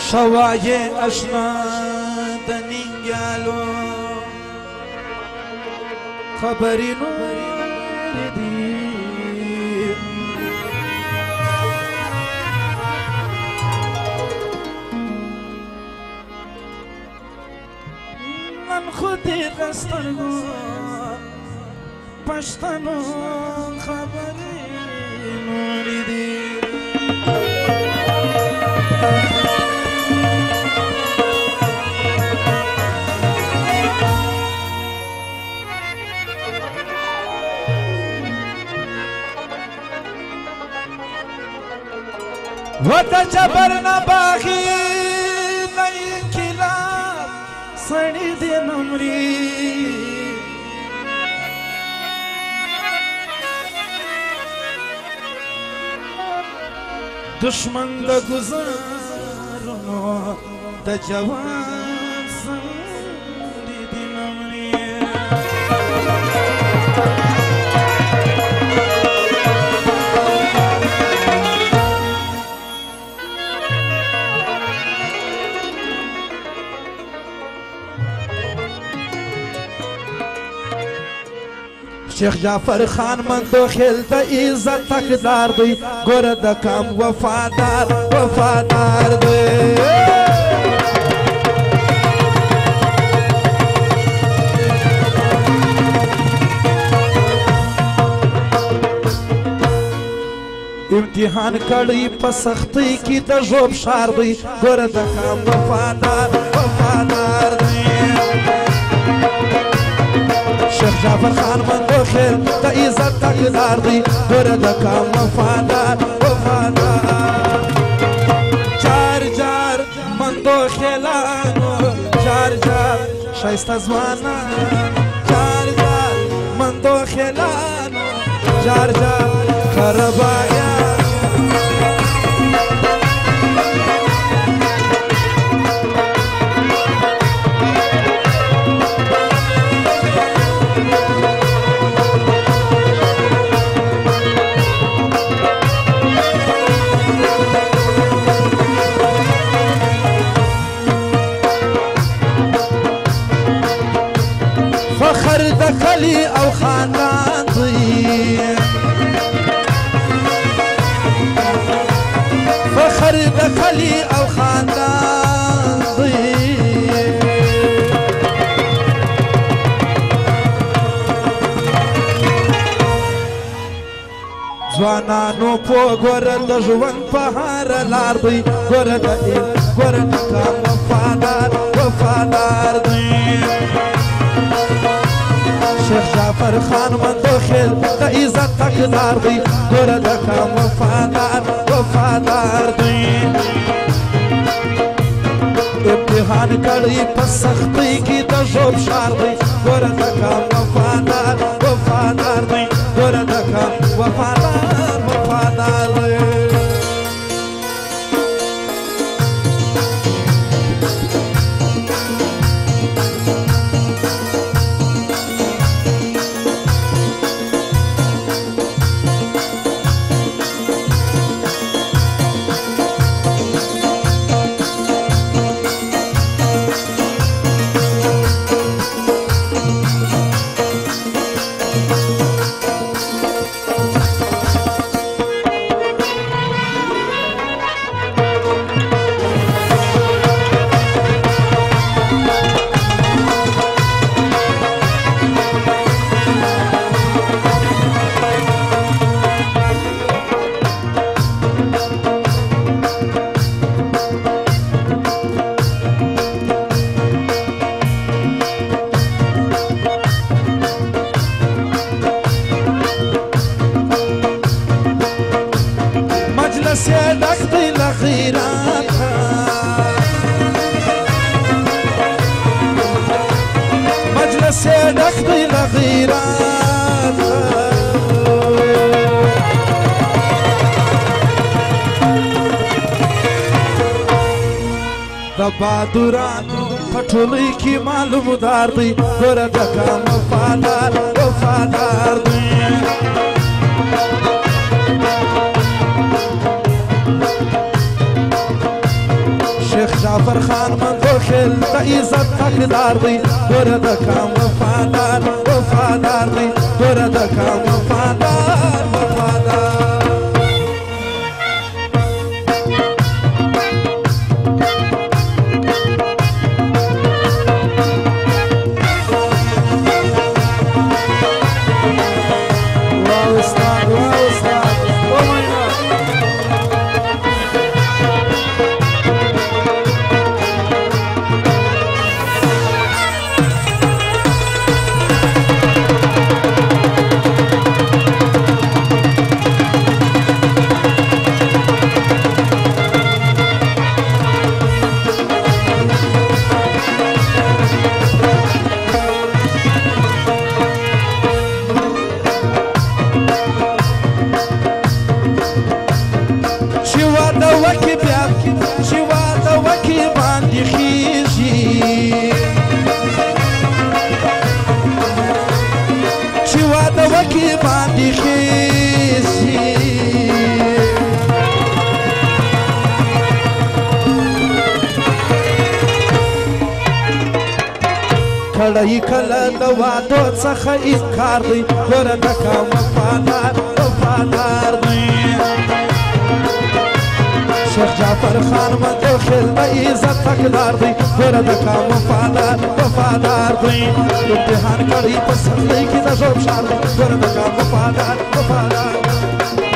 شوايه اشنا د نینګالو خبرې نور دي نن خو دې د سترګو پښتنو خبرې نور دي وتا جبر نه باغی نه انقلاب سړی دې نمرې دشمن د گزارونو د جوان سړی دې نمرې شیخ جعفر خان مندو خیل د عزت تقدار دی ګوره د کام وفادار وفادار دی امتحان کړی په سختۍ کې د ژوب شار دی ګوره د کام وفادار وفادار دی شیخ جعفر خان مندو خیل د عزت تقدار دی ګوره د کام وفادار وفادار جار جار مندو خیلانو جار جار شایسته ځوانان جار جار مندو خیلانو جار جار کربایا فخر د کلی او خاندان دی فخر د کلی او خاندان دی ځوانانو په ګوره د ژوند په هره لار دی ګوره د کام وفادار وفادار دی شیخ جعفر خان مندو خیل د عزت تقدار دی ګوره د کام وفادار وفادار دی امتحان کړی په سختۍ کې د ژوب شار دی ګوره د کام وفادار وفادار دی ګوره د کام وفادار وفادار دی د بادورانو پټولۍ کې معلومدار دی ګوره د کام وفادار وفادار دی شیخ جعفر خان من دخل د عزت حقدار دی ګوره د کام وفادار وفادار دی ګوره د کام وفادار وفادار کړی کله د وعدو څخه انکار دی ګوره د کام وفادار وفادار دی شیخ جعفر خان مدخل د عزت حقدار دی ګوره د کام وفادار وفادار دی امتحان کړی په سختۍ کې د ژوب شار دی ګوره د کام وفادار وفادار